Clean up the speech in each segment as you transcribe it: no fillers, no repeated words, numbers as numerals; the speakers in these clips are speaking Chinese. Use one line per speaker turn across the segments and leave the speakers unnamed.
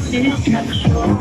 只想说。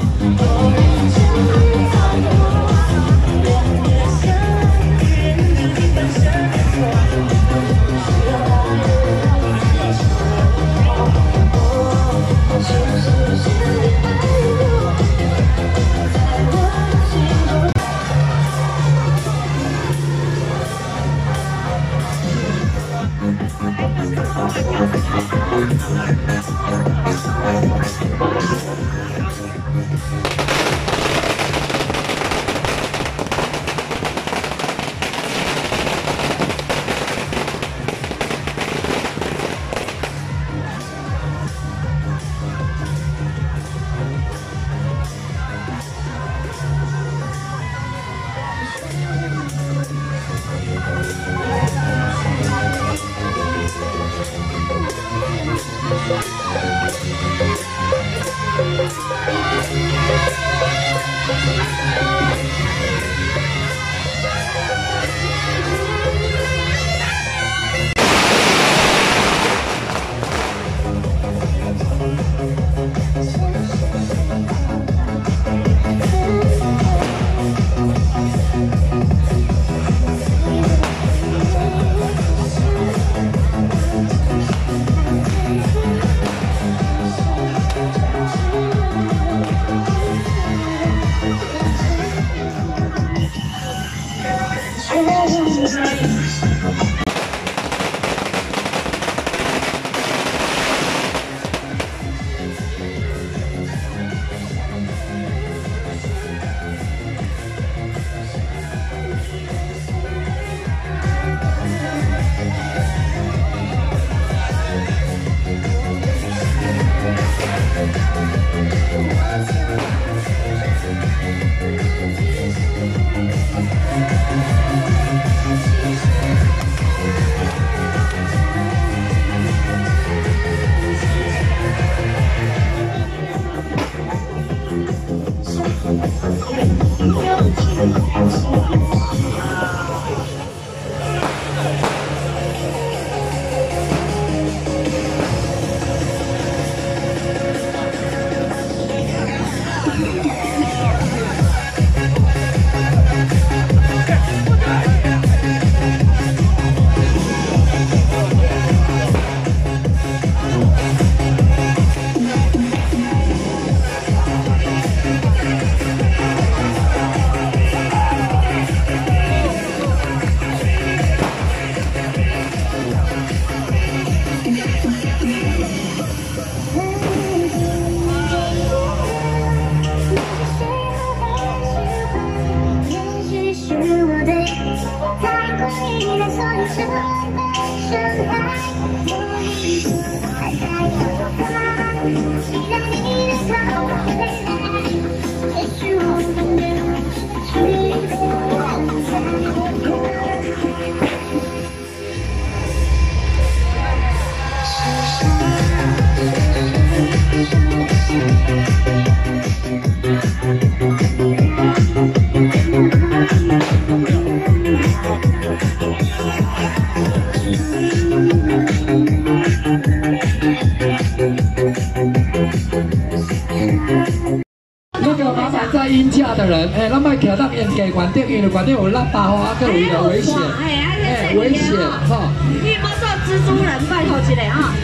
那个麻烦在音架的人，咱莫徛到烟给关掉，因为关掉有喇叭花，更有危险，危险哈。
你莫做蜘蛛人，拜托一下哈。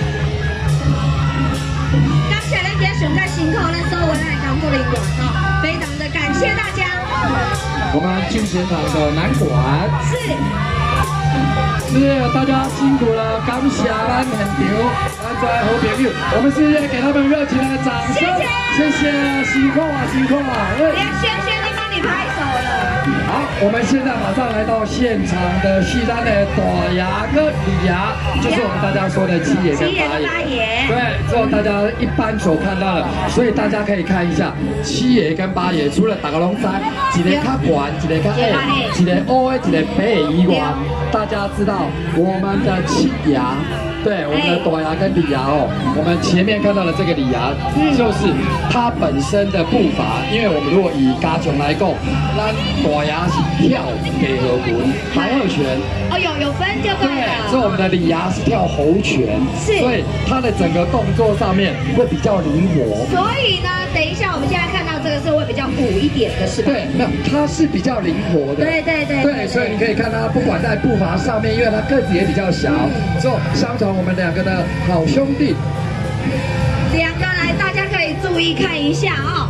感谢恁今天上介辛苦，咱所有咱的工作人员哈，非常的感谢大家。
我们进贤堂的南馆是大家辛苦了，感谢咱现场咱在好朋友，我们是给他们热情的掌声，谢谢，辛苦啊，辛苦啊！
连轩轩都帮你拍手了。
好，我们现在马上来到现场的戏单的大牙跟李牙，就是我们大家说的七爷跟八爷。对，之后大家一般所看到的，所以大家可以看一下七爷跟八爷，除了大家拢知，一个较悬，一个较矮，一个黑的，一个白的以外，大家知道我们的七牙对，我们的大牙跟里牙哦，我们前面看到的这个里牙，就是它本身的步伐，因为我们如果以加强来讲，咱大牙是跳给合滚白鹤拳。
哦，有分就对了。
所以我们的里牙是跳猴拳，所以它的整个动作上面会比较灵活。
所以呢，等一下我们现在看到这个是会比较鼓一点的，是吧？
对，没有，它是比较灵活的。对，所以你可以看它不管在步伐上面，因为它个子也比较小，之后相传我们两个的好兄弟，
两个来，大家可以注意看一下哦。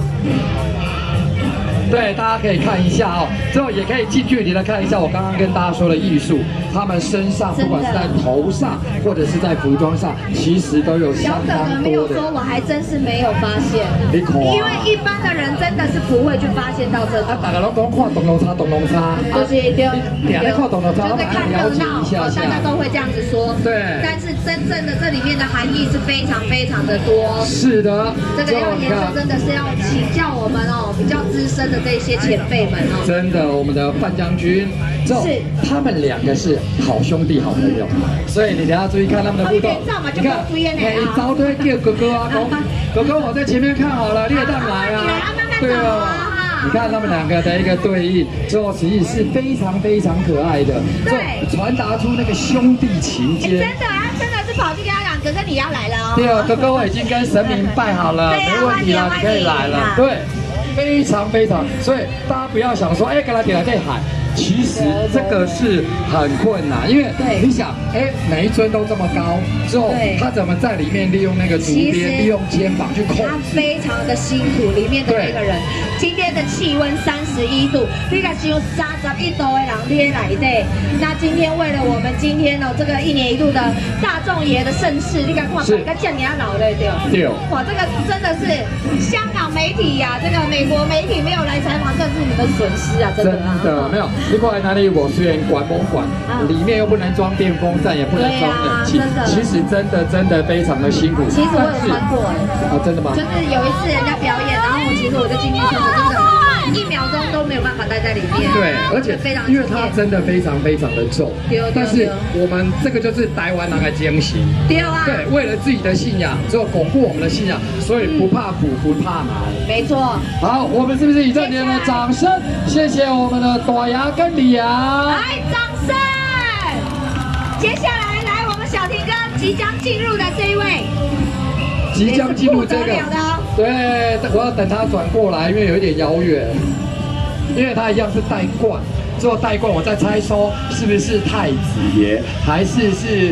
对，大家可以看一下哦，之后也可以近距离的看一下我刚刚跟大家说的艺术，他们身上不管是在头上或者是在服装上，其实都有相当多的。
没有说，我还真是没有发现，因为一般的人真的是不会去发现到这种。
大家都看懂龙叉，
就是
看懂龙叉，
就是看热闹，大家都会这样子说。
对，
但是真正的这里面的含义是非常非常的多。
是的，
这个要研究真的是要请教我们哦，比较资深的这些前辈们哦。
真的，我们的范将军，是他们两个是好兄弟、好朋友，所以你等下注意看他们的互动。你看，每招都会叫哥哥啊，哥哥我在前面看好了，你也当来啊，对啊。你看他们两个的一个对应，之后其实是非常非常可爱的，对，传达出那个兄弟情结。
真的啊，真的是跑去跟他讲，哥哥你要来了哦。
对啊，哥哥我已经跟神明拜好了，没问题了，你可以来了。对。非常非常，所以大家不要想说，哎，给他喊，其实这个是很困难，因为你想，哎，每一尊都这么高，之后他怎么在里面利用那个竹编，利用肩膀去控制？他
非常的辛苦，里面的那个人。今天的气温31度，你敢想31度的人列来的？那今天为了我们今天哦这个1年1度的大众爷的盛事，你敢看大家叫你要老的对？对。哇，这个真的是香港媒体呀，这个美国媒体没有来采访，这是你们损失啊，真的啊。
真的没有，你过来哪里？我虽然管不管，里面又不能装电风扇，也不能装冷气，其实真的非常的辛苦。
其实我有穿过哎。
啊，真的吗？
就是有一次人家表演，然后其实我就进去穿，真的1秒钟都没有办法待在里面。
对，而且非常，因为它真的非常非常的重。但是我们这个就是台湾人的精神。对啊。对，为了自己的信仰，之后巩固我们的信仰，所以不怕苦，不怕难。
没错。
好，我们是不是以这年的掌声，谢谢我们的大牙跟里牙。
来，掌声！接下来我们小婷哥即将进入的这一位。
即将进入这个，对，我要等他转过来，因为有一点遥远，因为他一样是戴冠，之后戴冠，我再猜说是不是太子爷，还是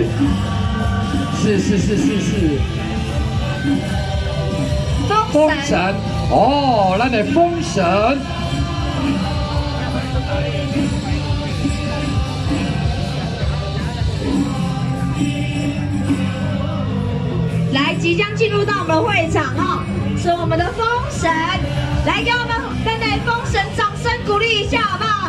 封神哦，那得封神。
来，即将进入到我们的会场哦，是我们的封神，来给我们等等封神掌声鼓励一下，好不好？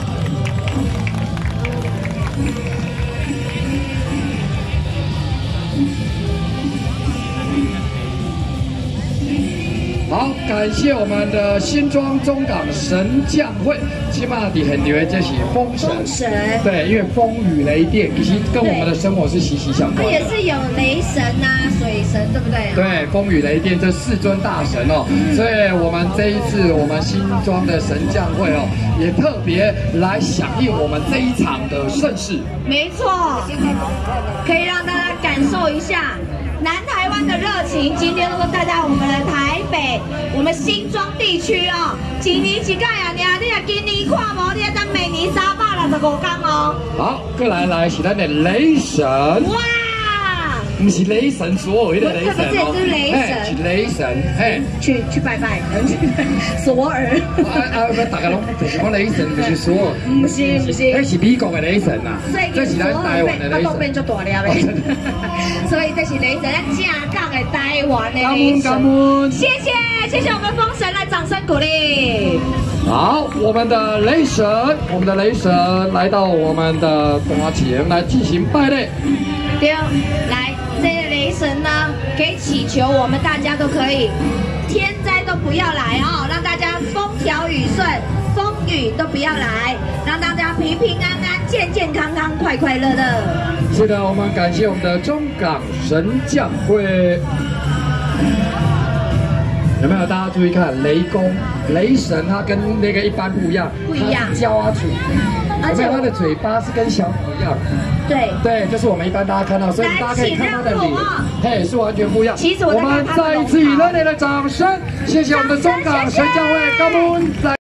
好，感谢我们的新庄中港神将会，起码底很牛，这是风神。对，因为风雨雷电，其实跟我们的生活是息息相关。
也是有雷神啊、水神，对不对？
对，风雨雷电这4尊大神哦，所以我们这一次我们新庄的神将会哦，也特别来响应我们这一场的盛事。
没错，可以让大家感受一下。南台湾的热情，今天都带到我们的台北，我们新庄地区哦。一年一届啊，你若今年看无，你要等明年365天哦。
好，过来是咱的雷神。哇！不是雷神所有的雷神哦，
是雷神，
是雷神，嘿，
去拜拜，索尔。
大家拢就是讲雷神，就是索尔。
不是，
那是美国的雷神呐，这是咱台湾的雷神。
变做大了呗，所以这是雷神，咱正港的台湾的雷神。
感恩，
谢谢我们封神，来掌声鼓励。
好，我们的雷神来到我们的大前来进行拜礼。
对，来。这个雷神呢，可以祈求我们大家都可以天灾都不要来哦，让大家风调雨顺、风雨都不要来，让大家平平安安、健健康康、快快乐乐。
是的，我们感谢我们的中港神将会。有没有大家注意看雷公、雷神？他跟那个一般不一样，
不一样，
焦啊嘴，有没有他的嘴巴是跟小虎一样？
对
对，就是我们一般大家看到，所以大家可以看他的脸，嘿，是完全不一样。
其实
我们再一次以热烈的掌声，谢谢我们的中港神将会，感恩。